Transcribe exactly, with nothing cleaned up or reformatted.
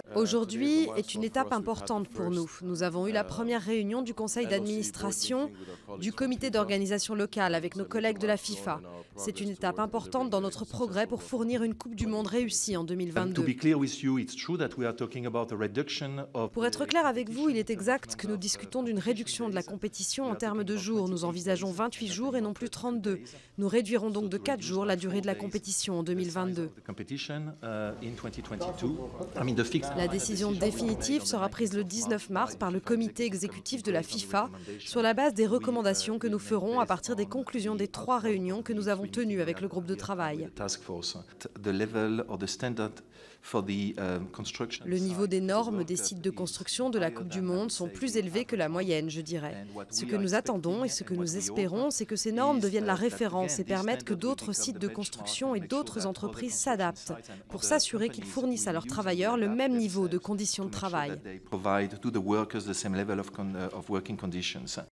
Aujourd'hui est une étape importante pour nous. Nous avons eu la première réunion du conseil d'administration du comité d'organisation locale avec nos collègues de la FIFA. C'est une étape importante dans notre progrès pour fournir une Coupe du Monde réussie en deux mille vingt-deux. Pour être clair avec vous, il est exact que nous discutons d'une réduction de la compétition en termes de jours. Nous envisageons vingt-huit jours et non plus trente-deux. Nous réduirons donc de quatre jours la durée de la compétition en deux mille vingt-deux. La décision définitive sera prise le dix-neuf mars par le comité exécutif de la FIFA sur la base des recommandations que nous ferons à partir des conclusions des trois réunions que nous avons tenues avec le groupe de travail. Le niveau des normes des sites de construction de la Coupe du Monde sont plus élevés que la moyenne, je dirais. Ce que nous attendons et ce que nous espérons, c'est que ces normes deviennent la référence et permettent que d'autres sites de construction et d'autres entreprises s'adaptent pour s'assurer qu'ils fournissent à leurs travailleurs le même niveau de conditions de travail.